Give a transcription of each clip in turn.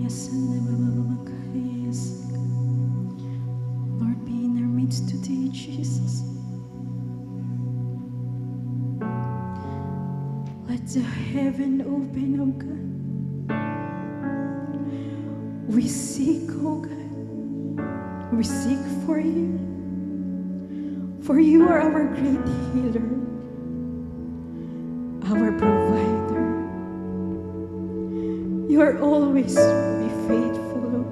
Yes, yes. Lord, be in our midst today, Jesus. Let the heaven open, oh God. We seek, oh God. We seek for you. For you are our great healer, our provider. You are always be faithful, oh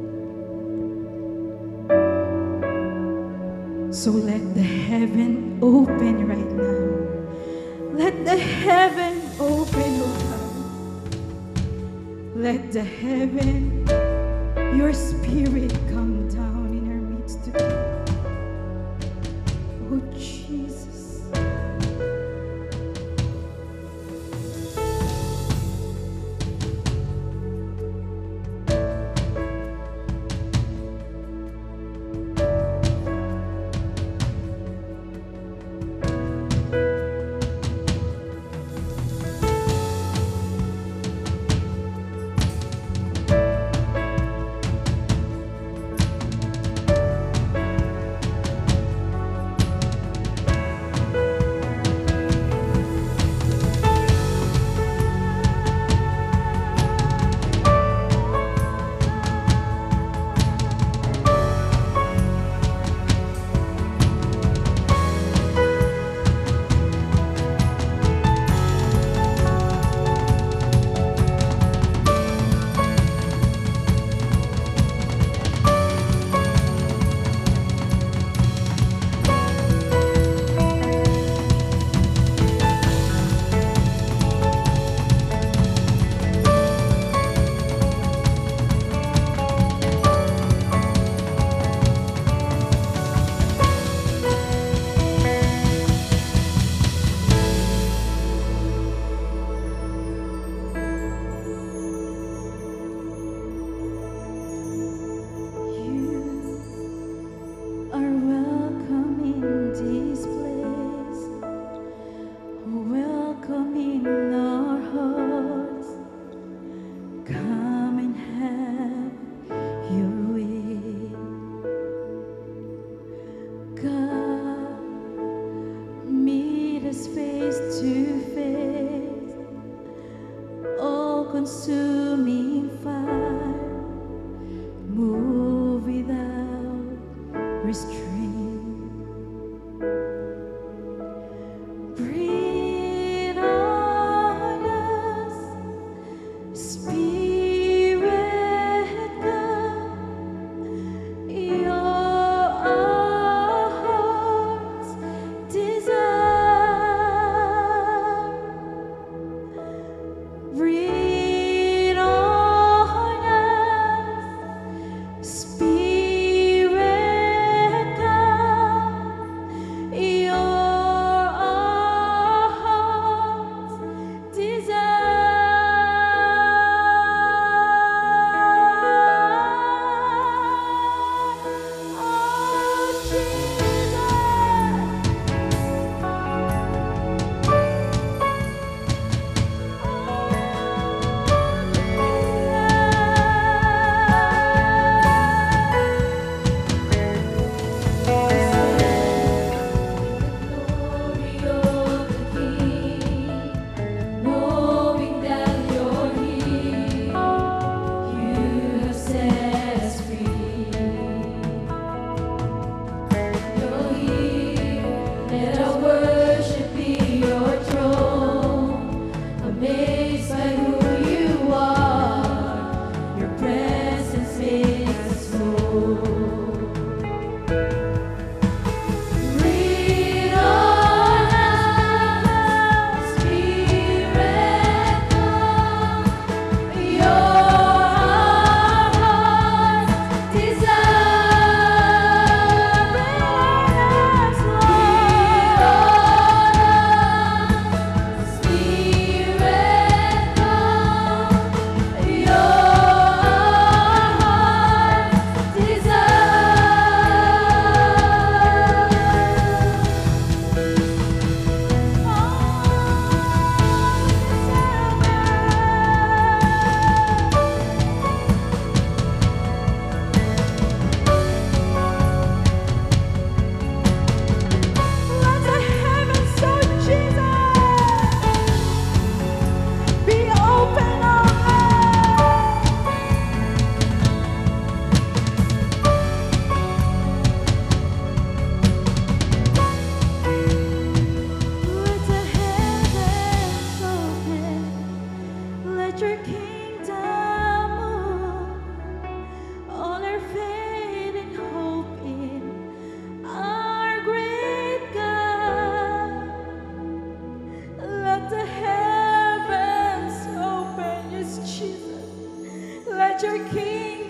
God. So let the heaven open right now. Let the heaven open, oh God. Let the heaven, your spirit come down in our midst today. Oh Jesus. Consuming fire, move without restraint. Breathe on us, Spirit God, your heart's desire. Breathe Spirit your kingdom move. All our faith and hope in our great God. Let the heavens open, yes, Jesus. Let your kingdom